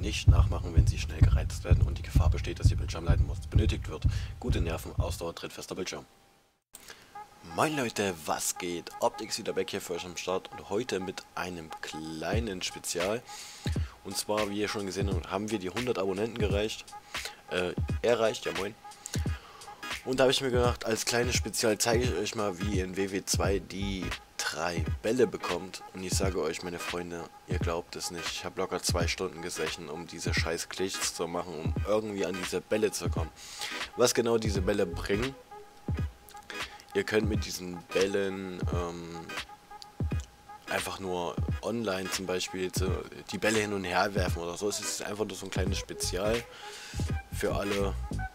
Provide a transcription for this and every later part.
nicht nachmachen, wenn sie schnell gereizt werden und die Gefahr besteht, dass ihr Bildschirm leiden muss. Benötigt wird gute Nerven, Ausdauer, trittfester Bildschirm. Moin Leute, was geht? Optix wieder weg hier für euch am Start und heute mit einem kleinen Spezial. Und zwar, wie ihr schon gesehen habt, haben wir die 100 Abonnenten erreicht, ja moin. Und da habe ich mir gedacht, als kleines Spezial zeige ich euch mal, wie ihr in WW2 die 3 Bälle bekommt. Und ich sage euch, meine Freunde, ihr glaubt es nicht. Ich habe locker 2 Stunden gesessen, um diese scheiß Glitches zu machen, um irgendwie an diese Bälle zu kommen. Was genau diese Bälle bringen? Ihr könnt mit diesen Bällen einfach nur online zum Beispiel die Bälle hin und her werfen oder so. Es ist einfach nur so ein kleines Spezial für alle.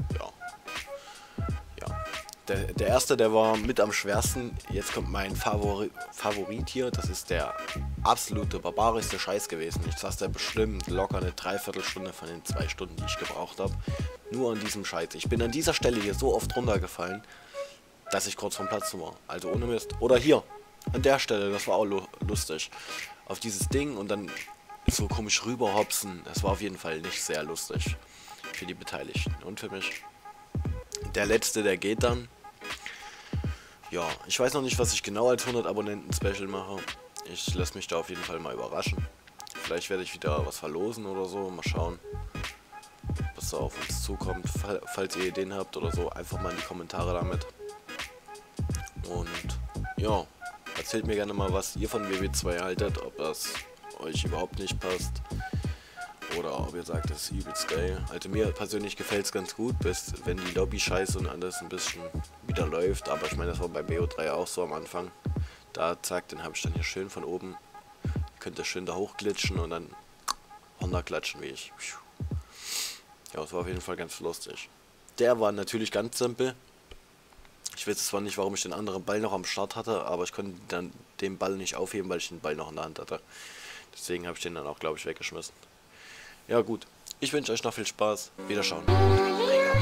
Der erste, der war mit am schwersten. Jetzt kommt mein Favorit hier. Das ist der absolute barbarischste Scheiß gewesen. Ich saß da bestimmt locker eine Dreiviertelstunde von den 2 Stunden, die ich gebraucht habe. Nur an diesem Scheiß. Ich bin an dieser Stelle hier so oft runtergefallen, dass ich kurz vom Platz war. Also ohne Mist. Oder hier, an der Stelle, das war auch lustig. Auf dieses Ding und dann so komisch rüberhopsen. Das war auf jeden Fall nicht sehr lustig. Für die Beteiligten und für mich. Der letzte, der geht dann. Ja, ich weiß noch nicht, was ich genau als 100 Abonnenten Special mache. Ich lasse mich da auf jeden Fall mal überraschen. Vielleicht werde ich wieder was verlosen oder so. Mal schauen, was da auf uns zukommt. Falls ihr Ideen habt oder so, einfach mal in die Kommentare damit. Und ja, erzählt mir gerne mal, was ihr von WW2 haltet. Ob das euch überhaupt nicht passt. Oder ob ihr sagt, das ist übelst geil. Also mir persönlich gefällt es ganz gut, bis wenn die Lobby-Scheiße und alles ein bisschen wieder läuft. Aber ich meine, das war bei BO3 auch so am Anfang. Da, zack, den habe ich dann hier schön von oben. Könnt ihr schön da hochglitschen und dann runterklatschen wie ich. Ja, das war auf jeden Fall ganz lustig. Der war natürlich ganz simpel. Ich weiß zwar nicht, warum ich den anderen Ball noch am Start hatte, aber ich konnte dann den Ball nicht aufheben, weil ich den Ball noch in der Hand hatte. Deswegen habe ich den dann auch, glaube ich, weggeschmissen. Ja gut, ich wünsche euch noch viel Spaß. Wiederschauen.